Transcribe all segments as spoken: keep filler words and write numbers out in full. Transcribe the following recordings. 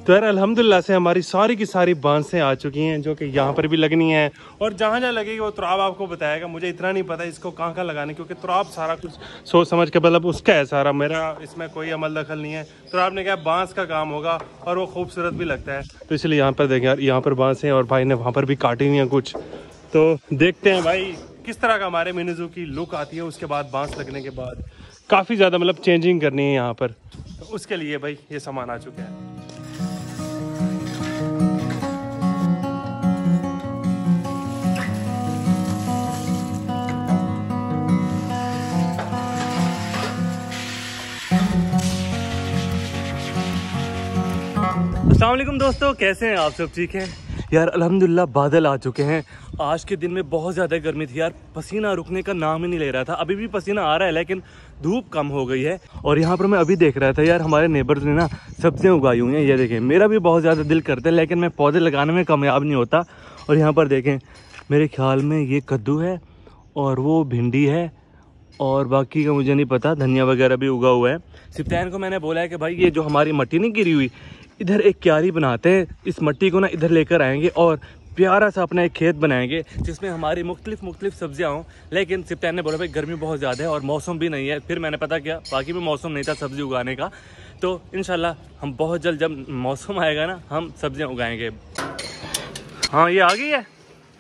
तो यार अल्हम्दुलिल्लाह से हमारी सारी की सारी बांसें आ चुकी हैं जो कि यहाँ पर भी लगनी है और जहाँ जहाँ लगेगी वो तुराब आपको बताएगा। मुझे इतना नहीं पता इसको कहाँ कहाँ लगाने, क्योंकि तुराब सारा कुछ सोच समझ के मतलब उसका है सारा, मेरा इसमें कोई अमल दखल नहीं है। तुराब ने कहा बांस का काम होगा और वो खूबसूरत भी लगता है, तो इसलिए यहाँ पर देखें यार, यहाँ पर बांसें और भाई ने वहाँ पर भी काटी हुई हैं कुछ। तो देखते हैं भाई किस तरह का हमारे मिनी ज़ू की लुक आती है उसके बाद बांस लगने के बाद। काफ़ी ज़्यादा मतलब चेंजिंग करनी है यहाँ पर, तो उसके लिए भाई ये सामान आ चुका है। अस्सलाम वालेकुम दोस्तों, कैसे हैं आप सब? ठीक है यार, अल्हम्दुलिल्लाह बादल आ चुके हैं। आज के दिन में बहुत ज़्यादा गर्मी थी यार, पसीना रुकने का नाम ही नहीं ले रहा था। अभी भी पसीना आ रहा है लेकिन धूप कम हो गई है। और यहाँ पर मैं अभी देख रहा था यार, हमारे नेबर्स ने ना सब्जियाँ उगाई हुई हैं। ये देखें, मेरा भी बहुत ज़्यादा दिल करता है लेकिन मैं पौधे लगाने में कामयाब नहीं होता। और यहाँ पर देखें, मेरे ख्याल में ये कद्दू है और वो भिंडी है और बाकी का मुझे नहीं पता, धनिया वगैरह भी उगा हुआ है। सिप्तान को मैंने बोला है कि भाई ये जो हमारी मिट्टी नहीं गिरी हुई, इधर एक क्यारी बनाते हैं, इस मिट्टी को ना इधर लेकर आएंगे और प्यारा सा अपना एक खेत बनाएंगे जिसमें हमारी मुख्तलिफ मुख्तलिफ सब्जियां हों। लेकिन सिप्तान ने बोला भाई गर्मी बहुत ज़्यादा है और मौसम भी नहीं है। फिर मैंने पता किया बाकी में मौसम नहीं था सब्ज़ी उगाने का, तो इंशाल्लाह हम बहुत जल्द जब मौसम आएगा ना हम सब्जियां उगाएंगे। हाँ ये आ गई है।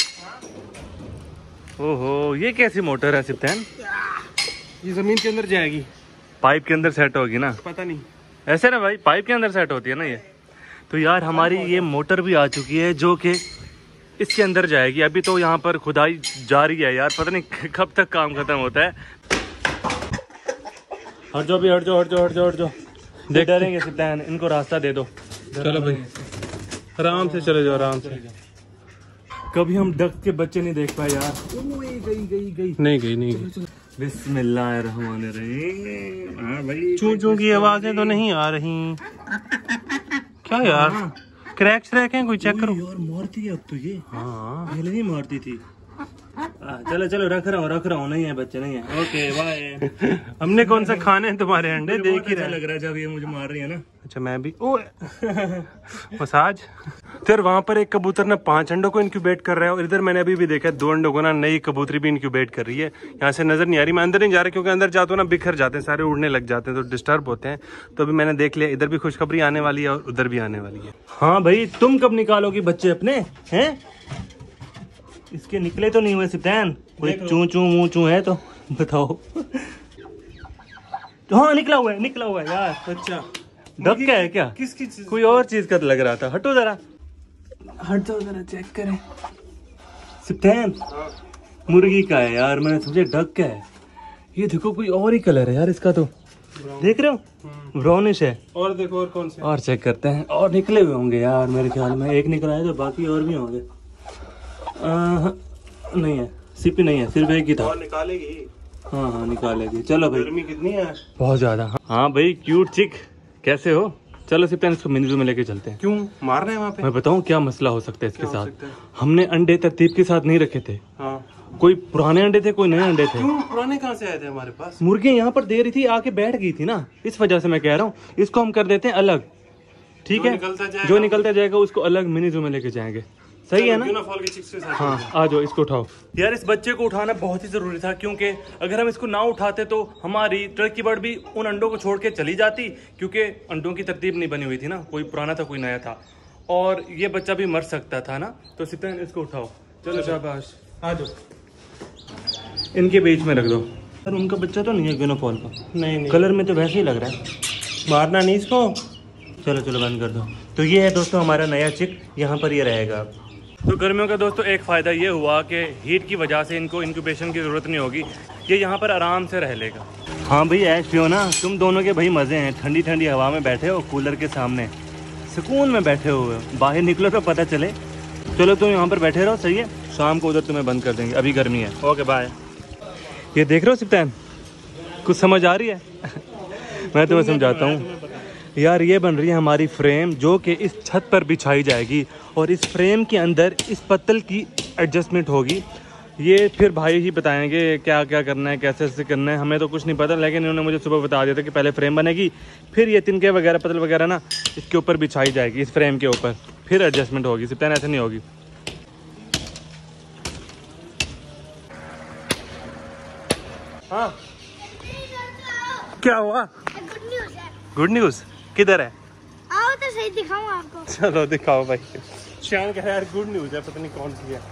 ओहो, ये कैसी मोटर है सिप्तान? ये ज़मीन के अंदर जाएगी, पाइप के अंदर सेट होगी ना? पता नहीं, ऐसे ना भाई, पाइप के अंदर सेट होती है ना ये। तो यार हमारी ये मोटर भी आ चुकी है जो कि इसके अंदर जाएगी। अभी तो यहाँ पर खुदाई जारी है यार, पता नहीं कब तक काम खत्म होता है। हट जाओ भी, हट जाओ हट जाओ हट जाओ हट जाओ, देख डरेंगे सिप्तान, इनको रास्ता दे दो। चलो भाई आराम से चले जाओ, आराम से। कभी हम डक के बच्चे नहीं देख पाए यार। गई गई गई नहीं गई नहीं गई। बिस्मिल्लाहिर्रहमानिर्रहीम। हाँ भाई, चू चू की आवाजें तो नहीं आ रही। क्या यार, क्रैक श्रैक हैं कोई? चेक करो यार, मारती है अब तो ये। हाँ पहले नहीं मारती थी। आ, चलो चलो, रख रहा हूँ रख रहा हूँ, नहीं है बच्चे नहीं है। Okay bye. हमने कौन सा खाने हैं तुम्हारे अंडे, देख ही रहा लग रहा है जब ये मुझे मार रही है ना। अच्छा मैं भी ओ मसाज। फिर वहां पर एक कबूतर ना पांच अंडों को इंक्यूबेट कर रहा है और इधर मैंने अभी भी देखा दो अंडों को ना नई कबूतरी भी इंक्यूबेट कर रही है। यहाँ से नजर नहीं आ रही, मैं अंदर नहीं जा रहा क्योंकि अंदर जाते हो ना बिखर जाते हैं सारे, उड़ने लग जाते हैं तो डिस्टर्ब होते हैं। तो अभी मैंने देख लिया, इधर भी खुशखबरी आने वाली है और उधर भी आने वाली है। हाँ भाई, तुम कब निकालोगी बच्चे अपने? हैं इसके निकले तो नहीं हुए सिप्तान? कोई चू चू मुँह चू है तो बताओ। तो हाँ निकला हुआ है, निकला हुआ है यार। अच्छा डक क्या है क्या? किसकी चीज? कोई और चीज का लग रहा था। हटो जरा, हट जाओ जरा, चेक करें। सिप्तान मुर्गी का है यार, मैंने सोचा डक का है। ये देखो कोई और ही कलर है यार इसका, तो देख रहे हो ब्राउनिश है। और देखो और कौन से और चेक करते हैं, और निकले हुए होंगे यार मेरे ख्याल में। एक निकला है तो बाकी और भी होंगे। नहीं है, सिपी नहीं है, सिर्फ एक ही था। और निकालेगी। हाँ हाँ निकालेगी। चलो भाई, गर्मी कितनी है बहुत ज्यादा। हाँ भाई क्यूट चिक, कैसे हो? चलो सिप्तान इसको मिनी ज़ू में लेके चलते हैं। क्यों मार रहे हैं वहाँ पे? मैं बताऊँ क्या मसला हो सकता है इसके साथ? है? हमने अंडे तरतीब के साथ नहीं रखे थे। हाँ। कोई पुराने अंडे थे, कोई नए अंडे थे। क्यों पुराने कहाँ से आए थे हमारे पास? मुर्गियाँ यहाँ पर दे रही थी, आके बैठ गई थी ना, इस वजह से मैं कह रहा हूँ इसको हम कर देते हैं अलग। ठीक है, जो निकलता जाएगा उसको अलग मिनी ज़ू में लेके जाएंगे। सही है ना? हाँ आ जाओ, इसको उठाओ यार। इस बच्चे को उठाना बहुत ही जरूरी था क्योंकि अगर हम इसको ना उठाते तो हमारी टर्की बर्ड भी उन अंडों को छोड़ के चली जाती, क्योंकि अंडों की तरतीब नहीं बनी हुई थी ना, कोई पुराना था कोई नया था, और ये बच्चा भी मर सकता था ना। तो सिप्तान इसको उठाओ। चलो शाबाश, आ जाओ, इनके बीच में रख दो। सर उनका बच्चा तो नहीं है गिनोफॉल का? नहीं नहीं, कलर में तो वैसे ही लग रहा है। मारना नहीं इसको। चलो चलो बंद कर दो। तो ये है दोस्तों हमारा नया चिक, यहाँ पर ये रहेगा। तो गर्मियों का दोस्तों एक फ़ायदा ये हुआ कि हीट की वजह से इनको इंक्यूबेशन की ज़रूरत नहीं होगी, ये यहाँ पर आराम से रह लेगा। हाँ भाई ऐश पियो ना, तुम दोनों के भाई मज़े हैं। ठंडी ठंडी हवा में बैठे हो, कूलर के सामने सुकून में बैठे हुए, बाहर निकलो तो पता चले। चलो तुम यहाँ पर बैठे रहो, सही है? शाम को उधर तुम्हें बंद कर देंगे, अभी गर्मी है। Okay bye. ये देख रहे हो सिप्तान, कुछ समझ आ रही है? मैं तुम्हें समझाता हूँ यार। ये बन रही है हमारी फ्रेम जो कि इस छत पर बिछाई जाएगी और इस फ्रेम के अंदर इस पत्तल की एडजस्टमेंट होगी ये फिर भाई ही बताएंगे क्या क्या करना है, कैसे कैसे करना है, हमें तो कुछ नहीं पता। लेकिन इन्होंने मुझे सुबह बता दिया था कि पहले फ्रेम बनेगी, फिर ये तिनके वगैरह पतल वगैरह ना इसके ऊपर बिछाई जाएगी, इस फ्रेम के ऊपर, फिर एडजस्टमेंट होगी। सिप्तान ऐसे नहीं होगी। हाँ क्या हुआ? गुड न्यूज़ है। गुड न्यूज़ किधर है? आओ तो सही दिखाऊं आपको। चलो दिखाओ भाई। श्याम कह रहा है यार गुड न्यूज़ है, पता नहीं कौन सी है।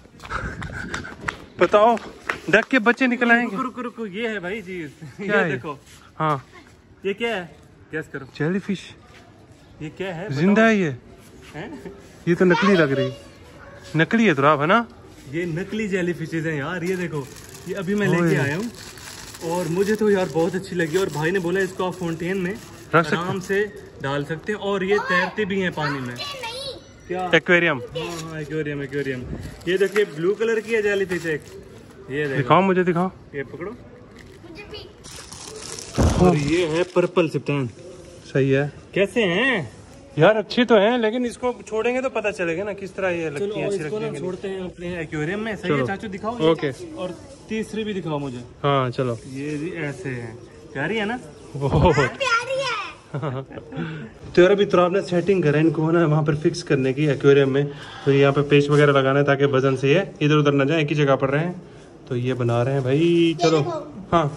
बताओ, डक के बच्चे निकल आएंगे। रुको रुको, ये है भाई चीज। क्या ये है? देखो, हाँ ये क्या है? गैस करो, जेली फिश ये क्या है? जिंदा है ये? है? ये तो नकली लग रही, नकली है तो आप है ना? ये नकली जेली फिशेज हैं यार। ये देखो, ये अभी मैं ओए। लेके आया हूँ और मुझे तो यार बहुत अच्छी लगी। और भाई ने बोला इसको आप फाउंटेन में रख सकते आराम से डाल सकते हैं और ये तैरते भी हैं पानी में। नहीं, क्या? एक्वेरियम। हाँ हाँ, एक्वेरियम एक्वेरियम। ये देखिए ब्लू कलर की है जेली फिश एक। ये देखो, दिखाओ मुझे, दिखाओ। ये पकड़ो। मुझे भी। और ये है पर्पल सिप्तान। सही है कैसे हैं यार, अच्छी तो है, लेकिन इसको छोड़ेंगे तो पता चलेगा ना किस तरह ये लगती है। चलो अच्छी इसको ना लगती है। छोड़ते हैं अपने एक्वेरियम में। सही है चलो। चाचू, दिखाओ ये। ओके। और तीसरी भी दिखाओ मुझे। हाँ चलो। ये भी ऐसे है, प्यारी है ना? बहुत प्यारी है। तो यार अभी तो आपने सेटिंग करा इनको ना वहाँ पर फिक्स करने की एक्वेरियम में। तो यहाँ पे पेस्ट वगैरह लगाना है ताकि वजन से ये इधर उधर ना जाए, एक ही जगह पर रहे। तो ये बना रहे हैं भाई। चलो हाँ,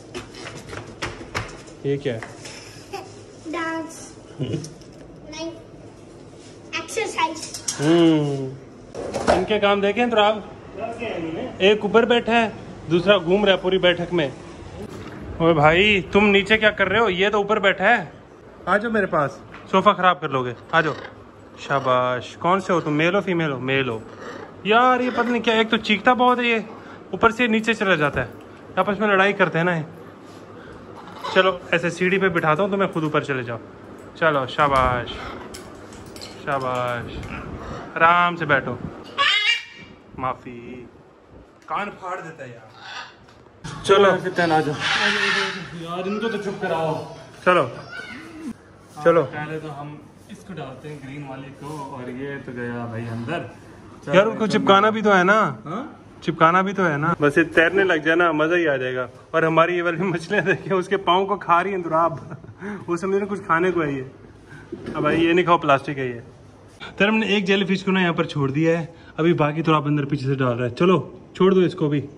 ये क्या है? डांस नहीं, एक्सरसाइज। हम्म, इनके काम देखें तो आप, एक ऊपर बैठा है, दूसरा घूम रहा है पूरी बैठक में। ओए भाई तुम नीचे क्या कर रहे हो? ये तो ऊपर बैठा है। आ जाओ मेरे पास, सोफा खराब कर लोगे। आ जाओ। शाबाश। कौन से हो तुम, मेल हो फीमेल हो? मेल हो। यार ये पता नहीं क्या, एक तो चीखता बहुत है ये, ऊपर से नीचे चला जाता है। आपस में लड़ाई करते हैं ना ये। चलो ऐसे सीढ़ी पे बिठाता हूँ तो मैं खुद ऊपर चले जाओ। चलो शाबाश शाबाश, आराम से बैठो। माफी, कान फाड़ देता है यार। चलो सिप्तान आ जाओ यार, इनको तो चुप कराओ। चलो चलो। पहले तो हम इसको डालते हैं ग्रीन वाले को, और ये तो गया भाई अंदर। यार उनको चिपकाना भी तो है ना, हाँ? चिपकाना भी तो है ना। बस ये तैरने लग जाए ना, मजा ही आ जाएगा। और हमारी ये वाली मछलियां देखिए, उसके पाँव को खा रही है दुराब। वो समझ रहे कुछ खाने को है ये। अब भाई ये नहीं खाओ, प्लास्टिक है ये। तर हमने एक जेली फिश को ना यहाँ पर छोड़ दिया है, अभी बाकी तो आप अंदर पीछे से डाल रहे हैं। चलो छोड़ दो इसको भी,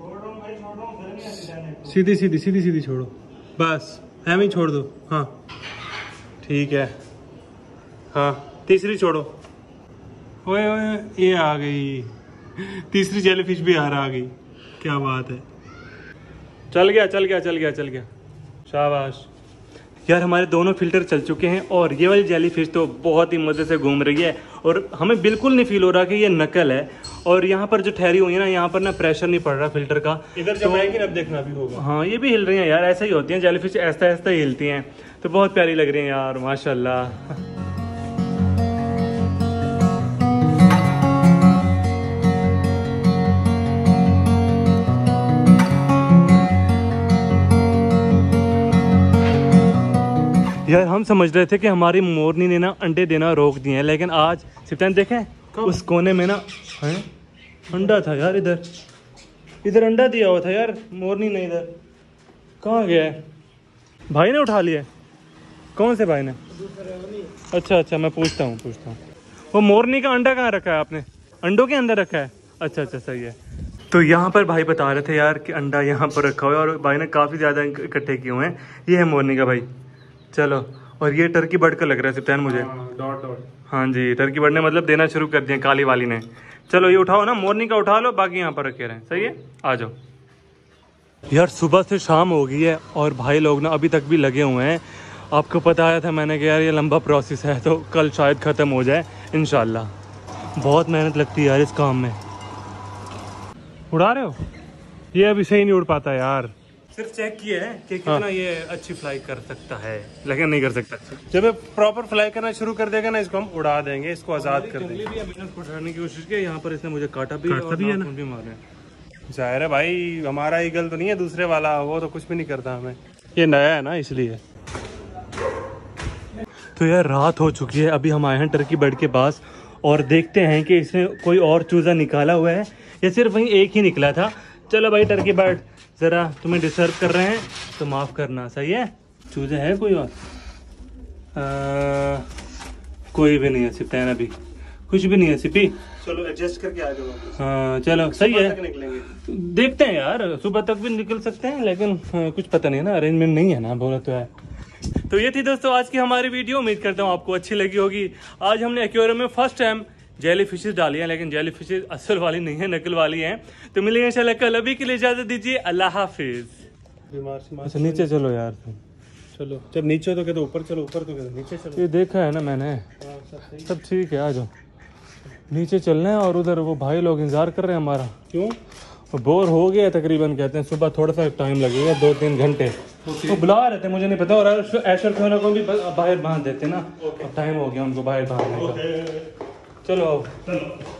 सीधी सीधी सीधी सीधी छोड़ो, बस एम ही छोड़ दो। हाँ ठीक है। हाँ तीसरी छोड़ो। ओए ओए ये आ गई, तीसरी जेलीफिश भी आ रहा आ गई। क्या बात है, चल गया चल गया चल गया चल गया। शाबाश। यार हमारे दोनों फिल्टर चल चुके हैं और ये वाली जेली फिश तो बहुत ही मज़े से घूम रही है और हमें बिल्कुल नहीं फील हो रहा कि ये नकल है। और यहाँ पर जो ठहरी हुई है ना, यहाँ पर ना प्रेशर नहीं पड़ रहा फिल्टर का। इधर जब आएगी अब देखना भी होगा। हाँ ये भी हिल रही हैं यार, ऐसा ही होती हैं जेली फिश, ऐसा ऐसा ही हिलती हैं। तो बहुत प्यारी लग रही हैं यार, माशाल्लाह। यार हम समझ रहे थे कि हमारी मोरनी ने ना अंडे देना रोक दिए हैं, लेकिन आज सिप्तान देखें उस कोने में ना है अंडा था यार। इधर इधर अंडा दिया हुआ था यार, मोरनी ने इधर कहाँ गया है? भाई ने उठा लिया? कौन से भाई ने? अच्छा अच्छा, मैं पूछता हूँ पूछता हूँ वो मोरनी का अंडा कहाँ रखा है आपने? अंडों के अंदर रखा है? अच्छा अच्छा सही है। तो यहाँ पर भाई बता रहे थे यार कि अंडा यहाँ पर रखा हुआ है और भाई ने काफ़ी ज़्यादा इकट्ठे किए हुए हैं। ये है मोरनी का भाई। चलो, और ये टर्की बर्ड का लग रहा है सिप्तान मुझे। Dot dot. हाँ जी, टर्की बर्ड ने मतलब देना शुरू कर दिया काली वाली ने। चलो ये उठाओ ना, मोरनी का उठा लो, बाकी यहाँ पर रखे रहें। सही है, आ जाओ। यार सुबह से शाम हो गई है और भाई लोग ना अभी तक भी लगे हुए हैं। आपको पता आया था मैंने कि यार ये लंबा प्रोसेस है, तो कल शायद ख़त्म हो जाए इंशाल्लाह। बहुत मेहनत लगती है यार इस काम में। उड़ा रहे हो? ये अभी सही नहीं उड़ पाता यार। सिर्फ चेक किया है कि कितना हाँ। ये अच्छी फ्लाई कर सकता है, लेकिन नहीं कर सकता। जब ये प्रॉपर फ्लाई करना शुरू कर देगा ना, इसको हम उड़ा देंगे, इसको आजाद कर देंगे। भी मैंने इसको उठाने की कोशिश की, यहाँ पर इसने मुझे काटा भी काटता और भी है ना? भी मारे। जाहिर है भाई, हमारा ईगल तो नहीं है दूसरे वाला, वो तो कुछ भी नहीं करता हमें। ये नया है ना इसलिए। तो यार रात हो चुकी है, अभी हम आए हैं टर्की बर्ड के पास और देखते हैं कि इसने कोई और चूजा निकाला हुआ है ये सिर्फ वहीं एक ही निकला था। चलो भाई टर्की बर्ड, ज़रा तुम्हें डिस्टर्ब कर रहे हैं तो माफ़ करना, सही है। चूजे है कोई और? आ, कोई भी नहीं है सिप्टैन, अभी कुछ भी नहीं है सिपी। चलो एडजस्ट करके आ जाओ। हाँ चलो सही है, निकलेंगे देखते हैं यार, सुबह तक भी निकल सकते हैं, लेकिन हाँ, कुछ पता नहीं है ना, अरेंजमेंट नहीं है ना, बोला तो है। तो ये थी दोस्तों आज की हमारी वीडियो, उम्मीद करता हूँ आपको अच्छी लगी होगी। आज हमने एक्वेरियम में फर्स्ट टाइम जेली फिशेज डाली हैं, लेकिन जेली फिशेज असल वाली नहीं है, नकल वाली हैं। तो मिलेंगे इंशाल्लाह कल, अभी के लिए इजाजत दीजिए, अल्लाह हाफिज। बीमार से अच्छा नीचे चलो यार, चलो जब नीचे तो कहते ऊपर चलो, ऊपर तो कहते नीचे चलो। ये देखा है ना मैंने, सब ठीक है, आ जाओ नीचे चलना है। और उधर वो भाई लोग इंतजार कर रहे हैं हमारा। क्यों? बोर हो गया तकरीबन, कहते हैं सुबह थोड़ा सा टाइम लगेगा, दो तीन घंटे। वो बुला रहे थे, मुझे नहीं पता। और ऐशर खाना को भी बाहर बांध देते ना, अब टाइम हो गया उनको बाहर बांधने का। चलो आओ।